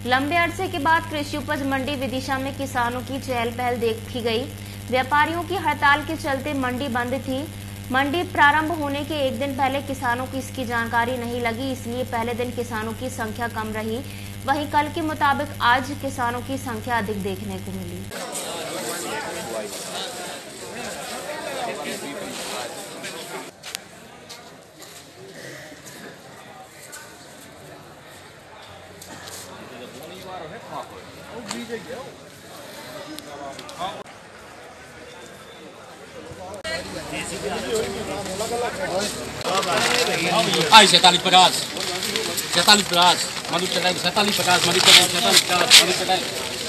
लंबे अरसे के बाद कृषि उपज मंडी विदिशा में किसानों की चहल पहल देखी गई। व्यापारियों की हड़ताल के चलते मंडी बंद थी। मंडी प्रारंभ होने के एक दिन पहले किसानों की इसकी जानकारी नहीं लगी, इसलिए पहले दिन किसानों की संख्या कम रही। वहीं कल के मुताबिक आज किसानों की संख्या अधिक देखने को मिली। आई 47-50 मधु चटाई 47-50 मधु चटाई 47-50 मधु चटाई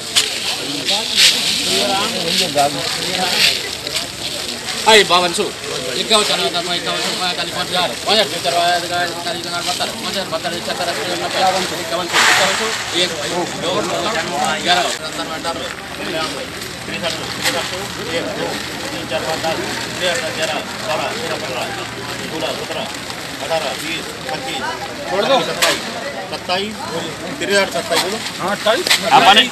आई 52 51 चला था 51 45 50 छोड़ दो 27 27 बोलो। हाँ 28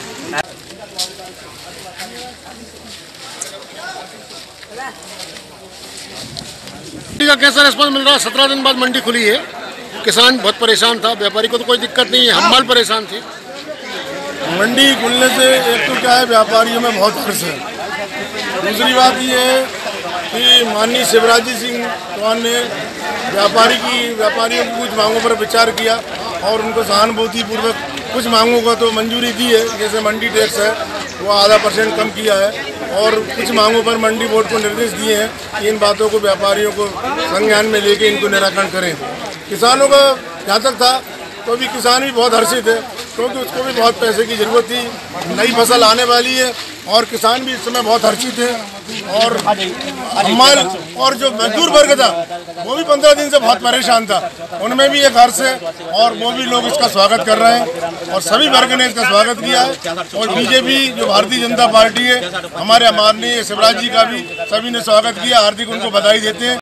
मंडी का कैसा रिस्पॉन्स मिल रहा है? 17 दिन बाद मंडी खुली है। किसान बहुत परेशान था, व्यापारी को तो कोई दिक्कत नहीं है, हम माल परेशान थे। मंडी खुलने से एक तो क्या है, व्यापारियों में बहुत हर्ष है। दूसरी बात ये है कि माननीय शिवराज जी सिंह चौहान ने व्यापारियों की कुछ मांगों पर विचार किया और उनको सहानुभूति पूर्वक कुछ मांगों को तो मंजूरी दी है। जैसे मंडी टैक्स है वो ½ % कम किया है और कुछ मांगों पर मंडी बोर्ड को निर्देश दिए हैं कि इन बातों को व्यापारियों को संज्ञान में लेके इनको निराकरण करें। किसानों का जहाँ तक था तो भी किसान भी बहुत हर्षित है, क्योंकि उसको भी बहुत पैसे की ज़रूरत थी। नई फसल आने वाली है और किसान भी इस समय बहुत हर्षित है। और हमारे और जो मजदूर वर्ग था वो भी 15 दिन से बहुत परेशान था, उनमें भी एक हर्ष है और वो भी लोग इसका स्वागत कर रहे हैं और सभी वर्ग ने इसका स्वागत किया है। और बीजेपी जो भारतीय जनता पार्टी है, हमारे माननीय शिवराज जी का भी सभी ने स्वागत किया। हार्दिक उनको बधाई देते हैं।